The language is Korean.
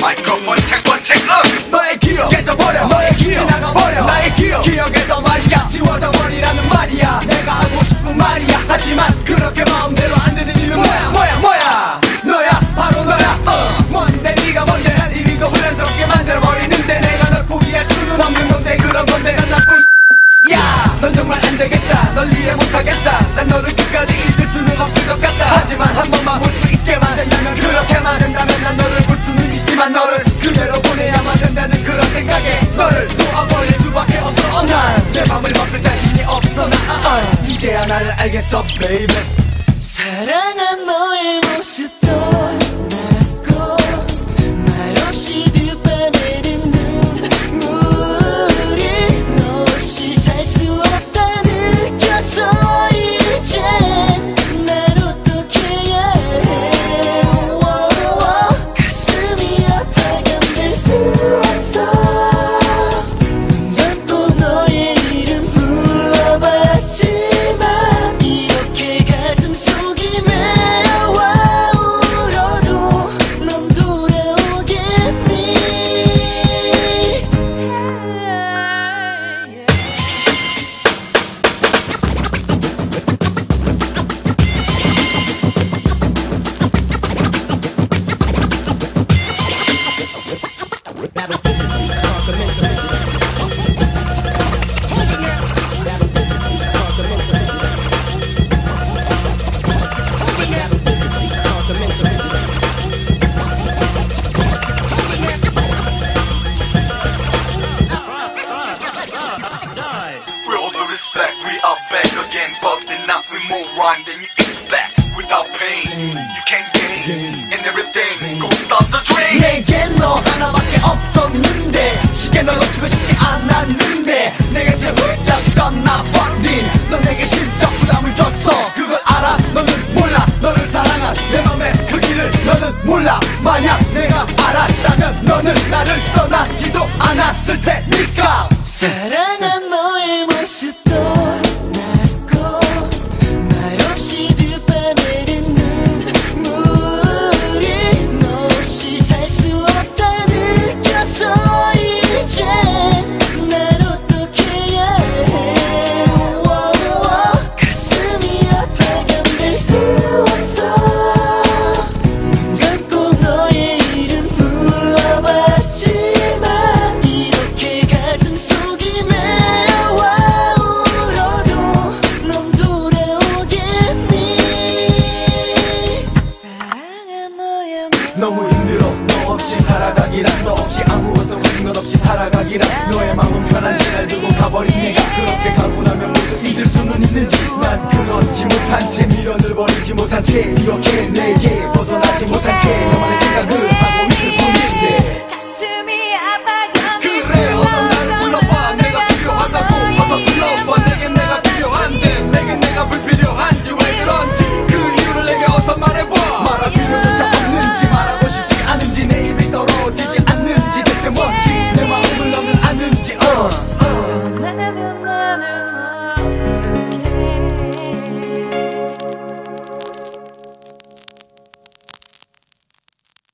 마이크로폰 check 너의 기억 깨져버려 너의 기억 지나가버려 나의 기억에서 말이야 지워져버리라는 말이야 내가 하고 싶은 말이야 하지만 그렇게 마음대로 안 되는 이유는 뭐야 너야 바로 너야 뭔데 네가 뭔데 난 이미 거 혼란스럽게 만들어버리는데 내가 널 포기할 수는 없는 건데 그런 건데 난 나쁜 야, 넌 정말 안되겠다 널 위해 못하겠다 난 너를 끝까지 잊을 수는 없을 것 같다 하지만 한 번만 볼 수 있게만 된다면 그렇게만 된다면 난 너를 볼 수는 있지만 너를 그대로 보내야만 된다는 그런 생각에 너를 놓아버릴 수밖에 없어 난 내 맘을 바꿀 자신이 없어 나 이제야 나를 알겠어 baby 사랑한 너의 모습도 낮고 말없이 두뺨에는 눈물이 너 없이 살 수 없다 느껴서 이제 날 어떡해야 해 가슴이 아파 견딜 수 없어 난 또 너의 이름 불러봤지만 이렇게 가슴속이 메어와 울어도 넌 돌아오겠니 With all the respect, we are back again. Bustin' out, we more rhyme than you expect. Without pain, you can't gain. And everything, go stop the drain. 내겐 너 하나밖에 없었는데 쉽게 널 놓치고 싶지 않았는데 내가 이제 훌쩍 떠나버린 넌 내게 실적 부담을 줬어 그걸 알아 너는 몰라 너를 사랑한 내 맘의 크기를 너는 몰라 만약 내가 알았다면 너는 나를 떠나지도 않았을 테니까 사랑한 너의 모습도 낮고 말없이 두뺨에는 눈물이 너 없이 살 수 없다 느껴서 이제 날 어떡해야 해 가슴이 아파 견딜 수 없어 눈 감고 너의 이름 불러봤지만 이렇게 가슴속이 메어와 울어도 넌 돌아오겠니 사랑한 너의 너무 힘들어 너 없이 살아가기란 너 없이 아무것도 가진 것 없이 살아가기란 너의 마음은 편한지 날 두고 가버린 내가 그렇게 가고 나면 모두 잊을 수는 있는지 난 그렇지 못한 채 미련을 버리지 못한 채 이렇게 내게 벗어나지 못한 채 너만의 생각을 하고 있을 뿐인데 가슴이 아파 견딜 그래 어서 나를 불러봐 내가 필요하다고 어서 불러봐 내겐 내가 필요한데 내겐 내가 불필요한지 왜 그런지 그 이유를 내게 어서 말해봐 말할 필요조차 없는지 말하고 싶지 않은지 내 입이 떨어지지 않는지 대체 뭔지 내 마음을 너는 아는지 원하면 나는